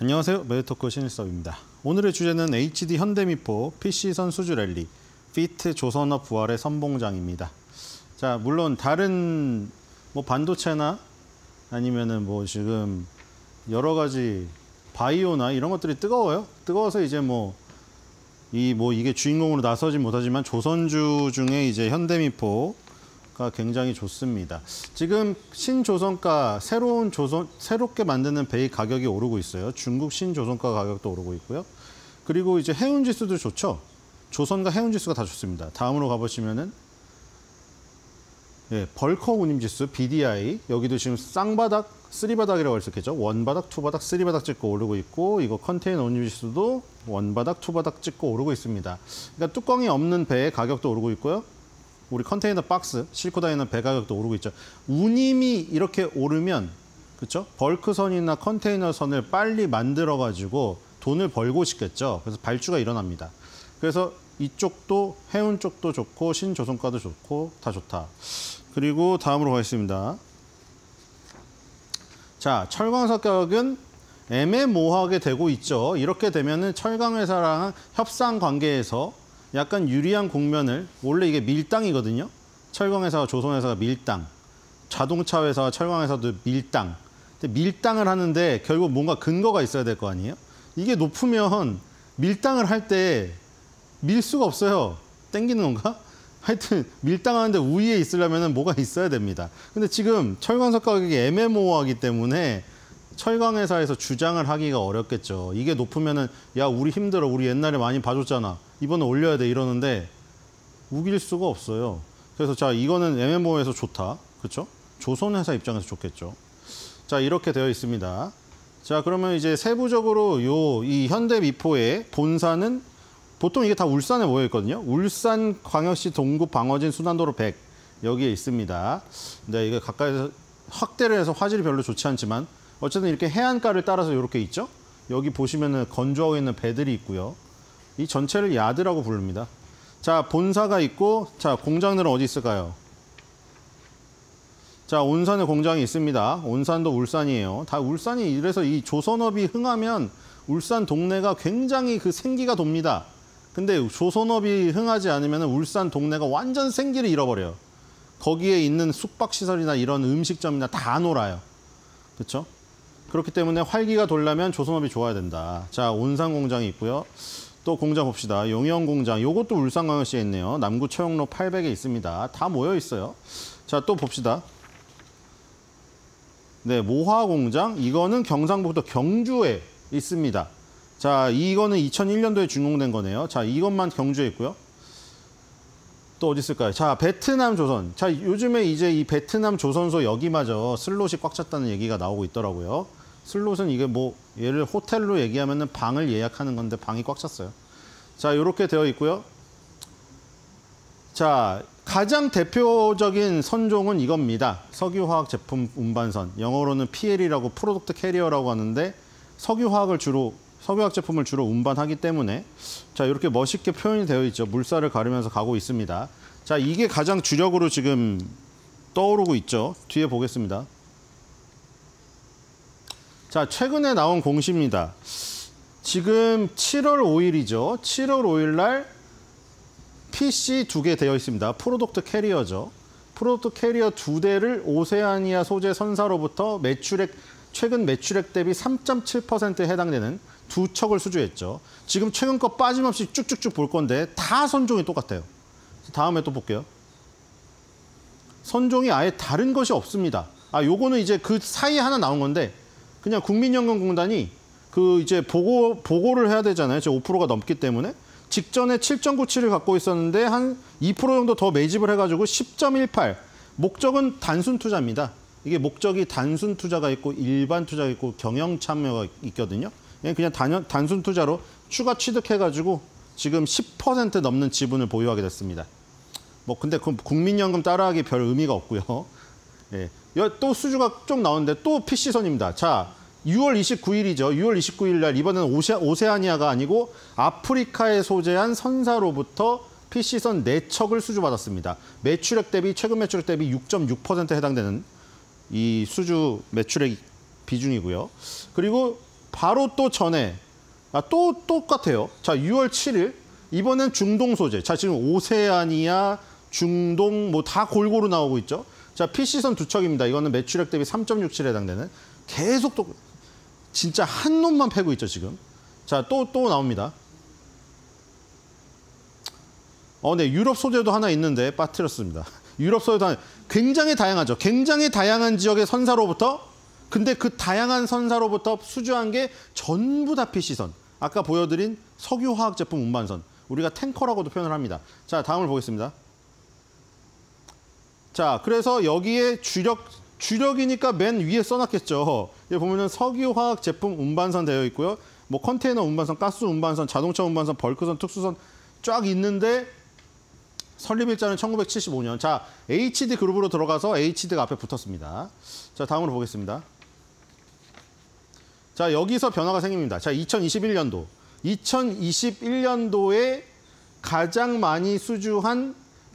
안녕하세요. 매드토크 신일섭입니다. 오늘의 주제는 HD 현대미포 PC선 수주 랠리 피트 조선업 부활의 선봉장입니다. 자, 물론 다른 뭐 반도체나 아니면은 뭐 지금 여러 가지 바이오나 이런 것들이 뜨거워요. 뜨거워서 이제 이게 주인공으로 나서진 못하지만 조선주 중에 이제 현대미포가 굉장히 좋습니다. 지금 신조선가 새롭게 만드는 배의 가격이 오르고 있어요. 중국 신조선가 가격도 오르고 있고요. 그리고 이제 해운지수도 좋죠. 조선과 해운지수가 다 좋습니다. 다음으로 가보시면은 벌커 운임지수 BDI 여기도 지금 쌍바닥, 쓰리바닥이라고 할 수 있겠죠. 원바닥, 투바닥, 쓰리바닥 찍고 오르고 있고 이거 컨테이너 운임지수도 원바닥, 투바닥 찍고 오르고 있습니다. 그러니까 뚜껑이 없는 배의 가격도 오르고 있고요. 우리 컨테이너 박스 싣고 다니는 배 가격도 오르고 있죠. 운임이 이렇게 오르면 그렇죠? 벌크선이나 컨테이너선을 빨리 만들어가지고 돈을 벌고 싶겠죠. 그래서 발주가 일어납니다. 그래서 이쪽도 해운 쪽도 좋고 신조선가도 좋고 다 좋다. 그리고 다음으로 가겠습니다. 자, 철강사 가격은 애매모호하게 되고 있죠. 이렇게 되면은 철강회사랑 협상 관계에서 약간 유리한 국면을, 원래 이게 밀당이거든요. 철강회사와 조선회사가 밀당, 자동차 회사와 철강회사도 밀당. 근데 밀당을 하는데 결국 뭔가 근거가 있어야 될 거 아니에요? 이게 높으면 밀당을 할 때 밀 수가 없어요. 땡기는 건가? 하여튼 밀당하는데 우위에 있으려면 뭐가 있어야 됩니다. 근데 지금 철강사 가격이 애매모호하기 때문에 철강회사에서 주장을 하기가 어렵겠죠. 이게 높으면은 야, 우리 힘들어. 우리 옛날에 많이 봐줬잖아. 이번에 올려야 돼. 이러는데 우길 수가 없어요. 그래서 자, 이거는 애매모호해서 좋다. 그렇죠? 조선회사 입장에서 좋겠죠. 자, 이렇게 되어 있습니다. 자, 그러면 이제 세부적으로 이 현대미포의 본사는 보통 이게 다 울산에 모여 있거든요. 울산광역시 동구 방어진 순환도로 100 여기에 있습니다. 네, 이게 가까이서 확대를 해서 화질이 별로 좋지 않지만 어쨌든 이렇게 해안가를 따라서 이렇게 있죠. 여기 보시면은 건조하고 있는 배들이 있고요. 이 전체를 야드라고 부릅니다. 자, 본사가 있고, 자, 공장들은 어디 있을까요? 자, 온산에 공장이 있습니다. 온산도 울산이에요. 다 울산이. 이래서 이 조선업이 흥하면 울산 동네가 굉장히 그 생기가 돕니다. 근데 조선업이 흥하지 않으면 울산 동네가 완전 생기를 잃어버려요. 거기에 있는 숙박시설이나 이런 음식점이나 다 놀아요. 그렇죠? 그렇기 때문에 활기가 돌려면 조선업이 좋아야 된다. 자, 온산 공장이 있고요. 또 공장 봅시다. 용영 공장. 요것도 울산광역시에 있네요. 남구 초영로 800에 있습니다. 다 모여 있어요. 자, 또 봅시다. 네, 모화 공장. 이거는 경상북도 경주에 있습니다. 자, 이거는 2001년도에 준공된 거네요. 자, 이것만 경주에 있고요. 또 어디 있을까요? 자, 베트남 조선. 자, 요즘에 이제 이 베트남 조선소 여기마저 슬롯이 꽉 찼다는 얘기가 나오고 있더라고요. 슬롯은 이게 예를 호텔로 얘기하면은 방을 예약하는 건데 방이 꽉 찼어요. 자, 이렇게 되어 있고요. 자, 가장 대표적인 선종은 이겁니다. 석유화학 제품 운반선. 영어로는 PL이라고 프로덕트 캐리어라고 하는데 석유화학 제품을 주로 운반하기 때문에 자, 이렇게 멋있게 표현이 되어 있죠. 물살을 가르면서 가고 있습니다. 자, 이게 가장 주력으로 지금 떠오르고 있죠. 뒤에 보겠습니다. 자, 최근에 나온 공시입니다. 지금 7월 5일이죠. 7월 5일 날 PC 2개 되어 있습니다. 프로덕트 캐리어죠. 프로덕트 캐리어 2대를 오세아니아 소재 선사로부터 최근 매출액 대비 3.7%에 해당되는 2척을 수주했죠. 지금 최근 거 빠짐없이 쭉쭉쭉 볼 건데 다 선종이 똑같아요. 다음에 또 볼게요. 선종이 아예 다른 것이 없습니다. 아, 요거는 이제 그 사이에 하나 나온 건데 그냥 국민연금공단이 이제 보고를 해야 되잖아요. 지금 5%가 넘기 때문에 직전에 7.97을 갖고 있었는데 한 2% 정도 더 매집을 해가지고 10.18. 목적은 단순 투자입니다. 이게 목적이 단순 투자가 있고 일반 투자가 있고 경영 참여가 있거든요. 그냥 단순 투자로 추가 취득해가지고 지금 10% 넘는 지분을 보유하게 됐습니다. 근데 그 국민연금 따라하기 별 의미가 없고요. 예. 또 수주가 좀 나오는데 또 PC선입니다. 자, 6월 29일이죠. 6월 29일 날 이번에는 오세아니아가 아니고 아프리카에 소재한 선사로부터 PC선 4척을 수주받았습니다. 최근 매출액 대비 6.6%에 해당되는 이 수주 매출액 비중이고요. 그리고 바로 또 전에 또 똑같아요. 자, 6월 7일 이번엔 중동 소재. 자, 지금 오세아니아, 중동 뭐 다 골고루 나오고 있죠. 자, PC선 두 척입니다. 이거는 매출액 대비 3.67에 해당되는 계속 또 진짜 한 놈만 패고 있죠, 지금. 자, 또 나옵니다. 네, 유럽 소재도 하나 있는데 빠뜨렸습니다. 유럽 소재도 하나, 굉장히 다양하죠. 굉장히 다양한 지역의 선사로부터, 근데 그 다양한 선사로부터 수주한 게 전부 다 PC선. 아까 보여드린 석유화학 제품 운반선. 우리가 탱커라고도 표현을 합니다. 자, 다음을 보겠습니다. 자, 그래서 여기에 주력이니까 맨 위에 써놨겠죠. 여기 보면은 석유화학 제품 운반선 되어 있고요. 뭐 컨테이너 운반선, 가스 운반선, 자동차 운반선, 벌크선, 특수선 쫙 있는데 설립일자는 1975년. 자, HD 그룹으로 들어가서 HD가 앞에 붙었습니다. 자, 다음으로 보겠습니다. 자, 여기서 변화가 생깁니다. 자, 2021년도. 2021년도에 가장 많이 수주한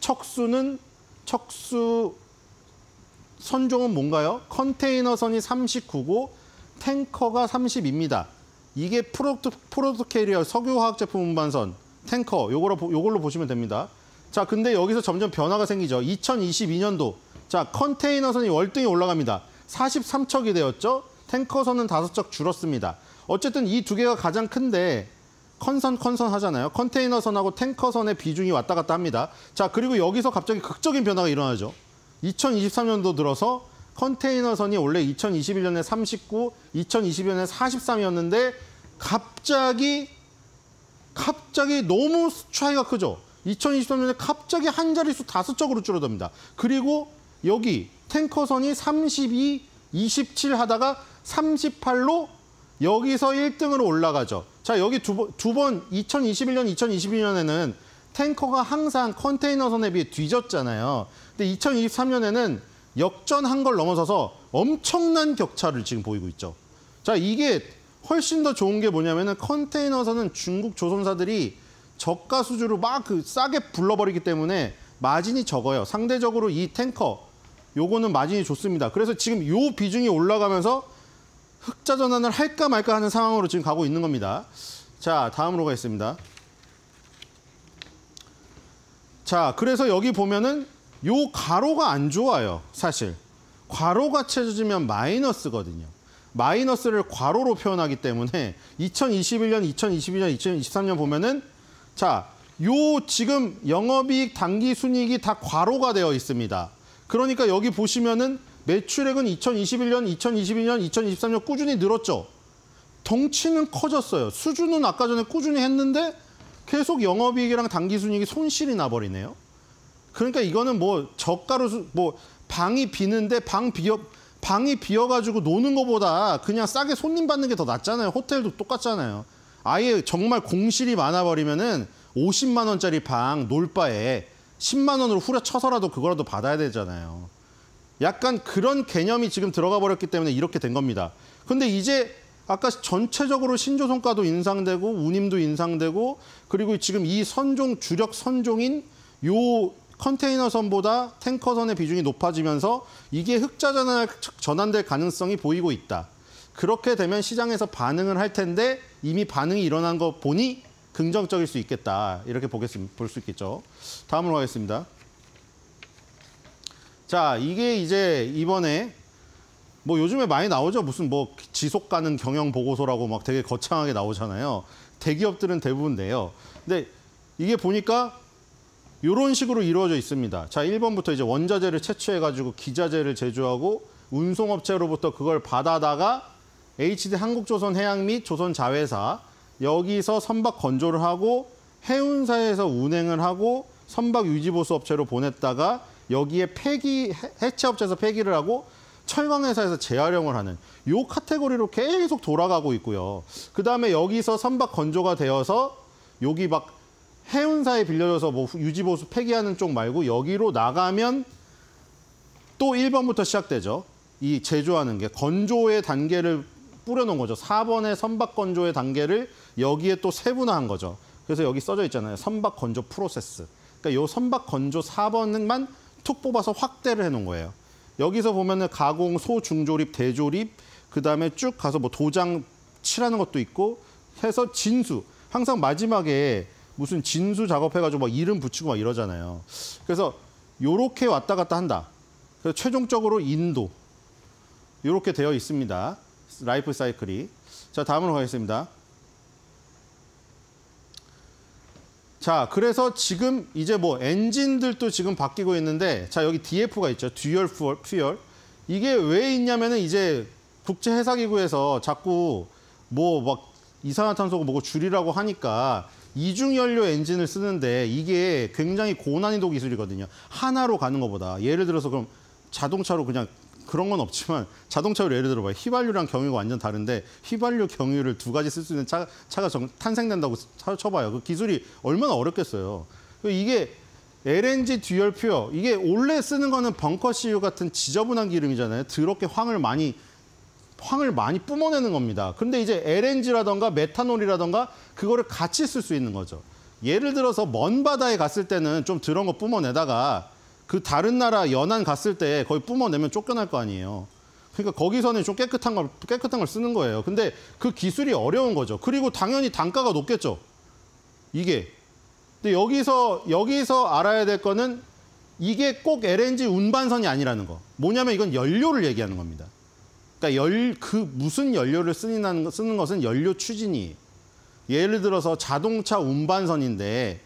척수 선종은 뭔가요? 컨테이너선이 39고 탱커가 30입니다. 이게 프로토 캐리어 석유화학 제품 운반선 탱커 요걸로 보시면 됩니다. 자, 근데 여기서 점점 변화가 생기죠. 2022년도 자, 컨테이너선이 월등히 올라갑니다. 43척이 되었죠. 탱커선은 5척 줄었습니다. 어쨌든 이 두 개가 가장 큰데 컨선 하잖아요. 컨테이너선하고 탱커선의 비중이 왔다 갔다 합니다. 자, 그리고 여기서 갑자기 극적인 변화가 일어나죠. 2023년도 들어서 컨테이너선이 원래 2021년에 39, 2022년에 43이었는데 갑자기 너무 차이가 크죠. 2023년에 갑자기 한 자릿수 5척으로 줄어듭니다. 그리고 여기 탱커선이 32, 27 하다가 38로 여기서 1등으로 올라가죠. 자, 여기 두 번 2021년, 2022년에는 탱커가 항상 컨테이너선에 비해 뒤졌잖아요. 근데 2023년에는 역전한 걸 넘어서서 엄청난 격차를 지금 보이고 있죠. 자, 이게 훨씬 더 좋은 게 뭐냐면은 컨테이너선은 중국 조선사들이 저가 수주로 막 싸게 불러버리기 때문에 마진이 적어요. 상대적으로 이 탱커, 요거는 마진이 좋습니다. 그래서 지금 요 비중이 올라가면서 흑자 전환을 할까 말까 하는 상황으로 지금 가고 있는 겁니다. 자, 다음으로 가겠습니다. 자, 그래서 여기 보면은 요 가로가 안 좋아요, 사실. 괄호가 채워지면 마이너스거든요. 마이너스를 괄호로 표현하기 때문에 2021년, 2022년, 2023년 보면은 자, 요 지금 영업이익, 당기순이익이 다 괄호가 되어 있습니다. 그러니까 여기 보시면은 매출액은 2021년, 2022년, 2023년 꾸준히 늘었죠. 덩치는 커졌어요. 수준은 아까 전에 꾸준히 했는데 계속 영업이익이랑 당기순이익이 손실이 나버리네요. 그러니까 이거는 뭐 저가로 뭐 방이 비는데 방이 비어가지고 노는 것보다 그냥 싸게 손님 받는 게 더 낫잖아요. 호텔도 똑같잖아요. 아예 정말 공실이 많아버리면은 50만 원짜리 방 놀 바에 10만 원으로 후려쳐서라도 그거라도 받아야 되잖아요. 약간 그런 개념이 지금 들어가 버렸기 때문에 이렇게 된 겁니다. 근데 이제 아까 전체적으로 신조성가도 인상되고 운임도 인상되고 그리고 지금 이 선종 주력 선종인 요 컨테이너선보다 탱커선의 비중이 높아지면서 이게 흑자 전환될 가능성이 보이고 있다. 그렇게 되면 시장에서 반응을 할 텐데 이미 반응이 일어난 거 보니 긍정적일 수 있겠다. 이렇게 볼 수 있겠죠. 다음으로 가겠습니다. 자, 이게 이제 이번에 뭐 요즘에 많이 나오죠. 무슨 뭐 지속 가능 경영 보고서라고 막 되게 거창하게 나오잖아요. 대기업들은 대부분 내요. 근데 이게 보니까 이런 식으로 이루어져 있습니다. 자, 1번부터 이제 원자재를 채취해가지고 기자재를 제조하고 운송업체로부터 그걸 받아다가 HD 한국조선 해양 및 조선 자회사 여기서 선박 건조를 하고 해운사에서 운행을 하고 선박 유지보수 업체로 보냈다가 여기에 해체업체에서 폐기를 하고 철강회사에서 재활용을 하는 요 카테고리로 계속 돌아가고 있고요. 그다음에 여기서 선박 건조가 되어서 여기 막 해운사에 빌려줘서 뭐 유지보수 폐기하는 쪽 말고 여기로 나가면 또 1번부터 시작되죠. 이 제조하는 게 건조의 단계를 뿌려놓은 거죠. 4번의 선박 건조의 단계를 여기에 또 세분화한 거죠. 그래서 여기 써져 있잖아요. 선박 건조 프로세스. 그러니까 요 선박 건조 4번만 툭 뽑아서 확대를 해놓은 거예요. 여기서 보면은 가공, 소중조립, 대조립, 그다음에 쭉 가서 뭐 도장, 칠하는 것도 있고 해서 진수. 항상 마지막에 무슨 진수 작업해가지고 막 이름 붙이고 막 이러잖아요. 그래서 요렇게 왔다 갔다 한다. 그래서 최종적으로 인도. 요렇게 되어 있습니다. 라이프 사이클이. 자, 다음으로 가겠습니다. 자, 그래서 지금 이제 뭐 엔진들도 지금 바뀌고 있는데, 자, 여기 DF가 있죠. 듀얼 퓨얼. 이게 왜 있냐면은 이제 국제해사기구에서 자꾸 뭐 막 이산화탄소고 뭐고 줄이라고 하니까 이중연료 엔진을 쓰는데 이게 굉장히 고난이도 기술이거든요. 하나로 가는 것보다. 예를 들어서 그럼 자동차로 그냥 그런 건 없지만 자동차로 예를 들어봐요. 휘발유랑 경유가 완전 다른데 휘발유, 경유를 두 가지 쓸 수 있는 차가 탄생된다고 쳐봐요. 그 기술이 얼마나 어렵겠어요. 이게 LNG 듀얼 퓨어, 이게 원래 쓰는 거는 벙커 CU 같은 지저분한 기름이잖아요. 더럽게 황을 많이 뿜어내는 겁니다. 근데 이제 LNG라던가 메탄올이라던가 그거를 같이 쓸 수 있는 거죠. 예를 들어서 먼 바다에 갔을 때는 좀 더러운 거 뿜어내다가 그 다른 나라 연안 갔을 때 거의 뿜어내면 쫓겨날 거 아니에요. 그러니까 거기서는 좀 깨끗한 걸 쓰는 거예요. 근데 그 기술이 어려운 거죠. 그리고 당연히 단가가 높겠죠. 이게. 근데 여기서 알아야 될 거는 이게 꼭 LNG 운반선이 아니라는 거. 뭐냐면 이건 연료를 얘기하는 겁니다. 그러니까 무슨 연료를 쓰는 것은 연료 추진이에요. 예를 들어서 자동차 운반선인데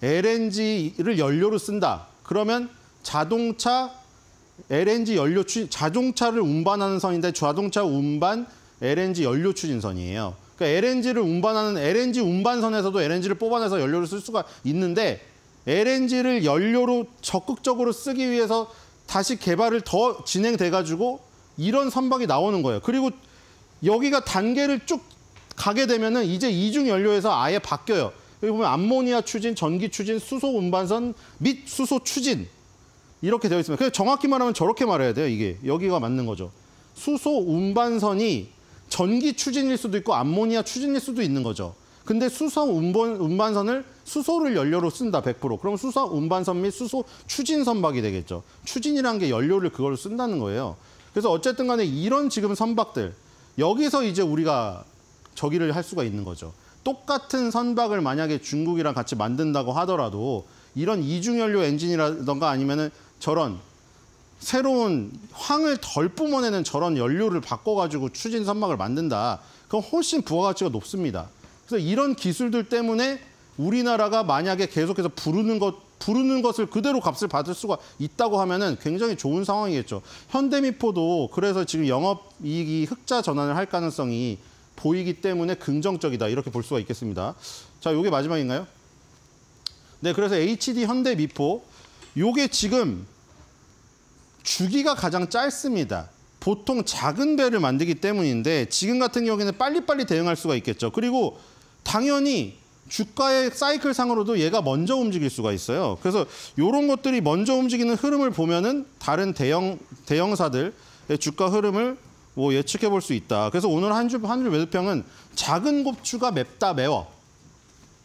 LNG를 연료로 쓴다. 그러면 자동차 LNG 연료 자동차를 운반하는 선인데 자동차 운반 LNG 연료 추진선이에요. 그러니까 LNG를 운반하는 LNG 운반선에서도 LNG를 뽑아내서 연료를 쓸 수가 있는데 LNG를 연료로 적극적으로 쓰기 위해서 다시 개발을 더 진행돼가지고 이런 선박이 나오는 거예요. 그리고 여기가 단계를 쭉 가게 되면은 이제 이중 연료에서 아예 바뀌어요. 여기 보면 암모니아 추진, 전기 추진, 수소 운반선 및 수소 추진 이렇게 되어 있습니다. 그래서 정확히 말하면 저렇게 말해야 돼요. 이게 여기가 맞는 거죠. 수소 운반선이 전기 추진일 수도 있고 암모니아 추진일 수도 있는 거죠. 근데 수소 운반선을 수소를 연료로 쓴다 100%. 그럼 수소 운반선 및 수소 추진 선박이 되겠죠. 추진이라는 게 연료를 그걸로 쓴다는 거예요. 그래서 어쨌든 간에 이런 지금 선박들 여기서 이제 우리가 저기를 할 수가 있는 거죠. 똑같은 선박을 만약에 중국이랑 같이 만든다고 하더라도 이런 이중연료 엔진이라던가 아니면은 저런 새로운 황을 덜 뿜어내는 저런 연료를 바꿔가지고 추진 선박을 만든다. 그건 훨씬 부가가치가 높습니다. 그래서 이런 기술들 때문에 우리나라가 만약에 계속해서 부르는 것을 그대로 값을 받을 수가 있다고 하면은 굉장히 좋은 상황이겠죠. 현대미포도 그래서 지금 영업이익이 흑자 전환을 할 가능성이 보이기 때문에 긍정적이다. 이렇게 볼 수가 있겠습니다. 자, 요게 마지막인가요? 네, 그래서 HD 현대미포 요게 지금 주기가 가장 짧습니다. 보통 작은 배를 만들기 때문인데 지금 같은 경우에는 빨리빨리 대응할 수가 있겠죠. 그리고 당연히 주가의 사이클 상으로도 얘가 먼저 움직일 수가 있어요. 그래서 이런 것들이 먼저 움직이는 흐름을 보면은 다른 대형사들의 주가 흐름을 뭐 예측해 볼 수 있다. 그래서 오늘 한 줄 매도평은 작은 곱추가 맵다 매워.